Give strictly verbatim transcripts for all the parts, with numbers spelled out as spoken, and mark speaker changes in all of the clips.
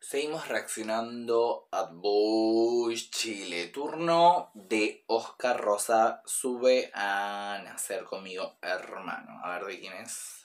Speaker 1: Seguimos reaccionando a Bush Chile. Turno de Oscar Rosa. Sube a nacer conmigo, hermano. A ver de quién es.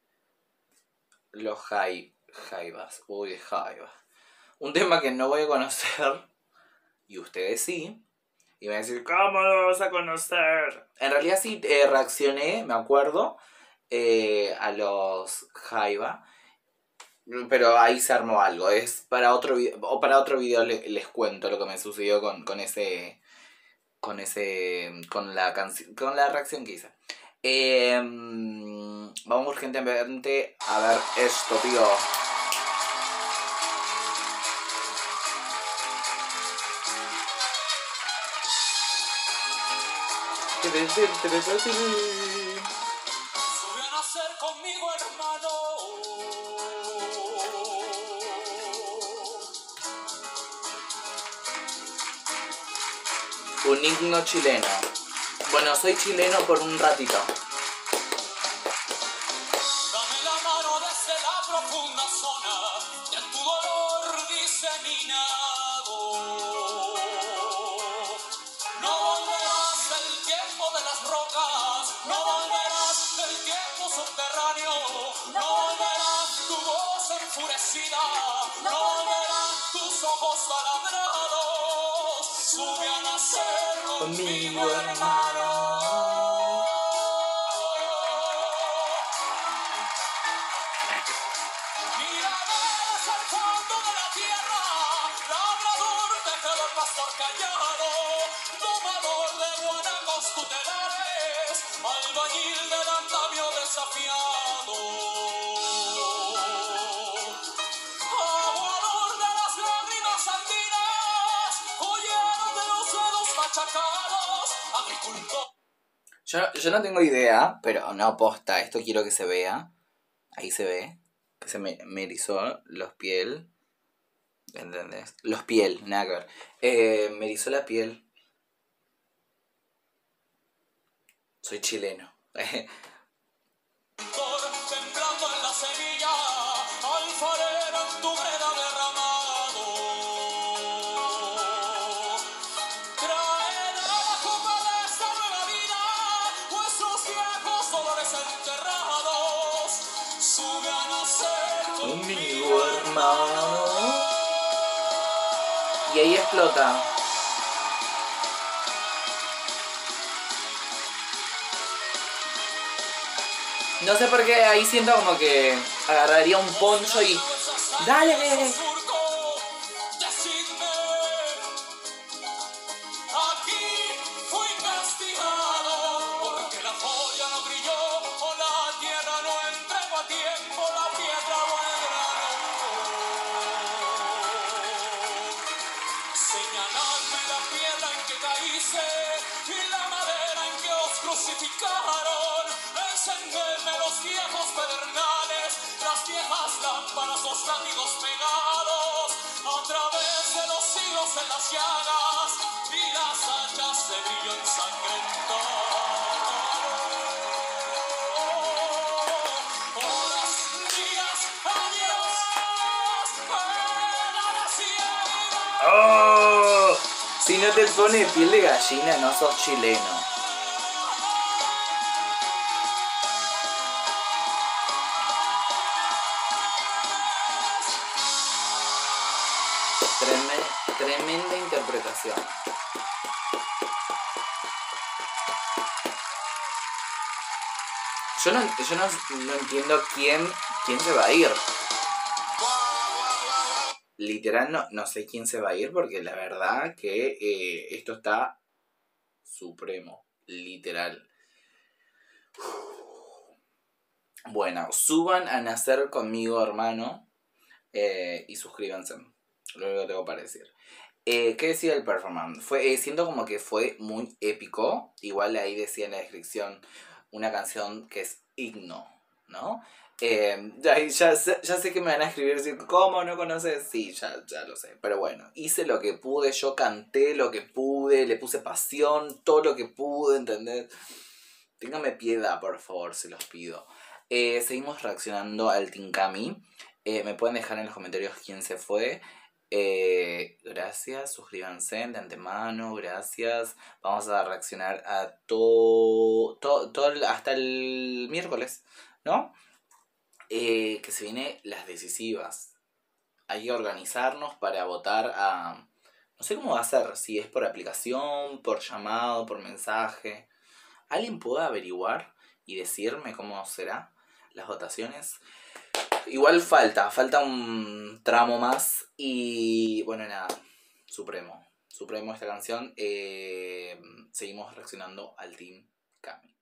Speaker 1: Los Jai, Jaivas. Uy, Jaivas. Un tema que no voy a conocer. Y ustedes sí. Y me van a decir, ¿cómo lo vas a conocer? En realidad sí eh, reaccioné, me acuerdo, eh, a los Jaiba. Pero ahí se armó algo. Es para otro video. O para otro video les, les cuento lo que me sucedió con, con ese. Con ese. Con la canción. Con la reacción que hice. Eh, vamos urgentemente a ver esto, tío.
Speaker 2: Sube a nacer conmigo, hermano.
Speaker 1: Un himno chileno. Bueno, soy chileno por un ratito.
Speaker 2: Dame la mano desde la profunda zona de tu dolor diseminado. No volverás del tiempo de las rocas, no volverás del tiempo subterráneo, no volverás tu voz enfurecida, no volverán tus ojos taladrados. Sube a nacer conmigo, hermano. Mira desde el fondo de la tierra, labrador de pelo pastor callado, domador de guanacos tutelares, albañil del andamio desafiado, aguador de las lágrimas andinas, joyero de los dedos machacados, agricultor.
Speaker 1: Yo, yo no tengo idea, pero no posta, esto quiero que se vea. Ahí se ve. Que se me, me erizó los piel. ¿Entendés? Los piel, nada que ver. Eh, me erizó la piel. Soy chileno.
Speaker 2: Temblando en la semilla, alfarero en tu veda derramado. Trae la copa de esta nueva vida, vuestros viejos dolores enterrados. Sube a nacer conmigo, hermano.
Speaker 1: Y ahí explota. No sé por qué ahí siento como que agarraría un poncho y... ¡Dale!
Speaker 2: Decidme, aquí fui castigado, porque la joya no brilló, o la tierra no entregó a tiempo la piedra o el grano. Señaladme la piedra en que caíste y la madera en que os crucificaron. Encendedme los viejos pedernales, las viejas lámparas, los látigos pegados, a través de los siglos en las llagas y las hachas de brillo ensangrentado. Horas, días, adiós, penas y heridas.
Speaker 1: ¡Oh! Si no te pone piel de gallina, no sos chileno. Tremenda, tremenda interpretación. Yo no, yo no, no entiendo quién, quién se va a ir. Literal no, no sé quién se va a ir porque la verdad que eh, esto está supremo. Literal. Bueno, suban a nacer conmigo, hermano. Eh, y suscríbanse. Lo único que tengo para decir. Eh, ¿Qué decía el performance? Fue, eh, siento como que fue muy épico. Igual ahí decía en la descripción una canción que es himno, ¿no? Eh, ya, ya, sé, ya sé que me van a escribir y decir, ¿cómo no conoces? Sí, ya, ya lo sé. Pero bueno, hice lo que pude, yo canté lo que pude, le puse pasión, todo lo que pude, ¿entendés? Téngame piedad, por favor, se los pido. Eh, seguimos reaccionando al Tincami. Eh, me pueden dejar en los comentarios quién se fue. Eh, gracias, suscríbanse de antemano, gracias. Vamos a reaccionar a todo, todo, todo el- hasta el miércoles, ¿no? Eh, que se vienen las decisivas. Hay que organizarnos para votar a... No sé cómo va a ser, si es por aplicación, por llamado, por mensaje. ¿Alguien puede averiguar y decirme cómo será las votaciones? Igual falta, falta un tramo más y bueno, nada, Supremo. Supremo esta canción. Eh, seguimos reaccionando al Team Cami.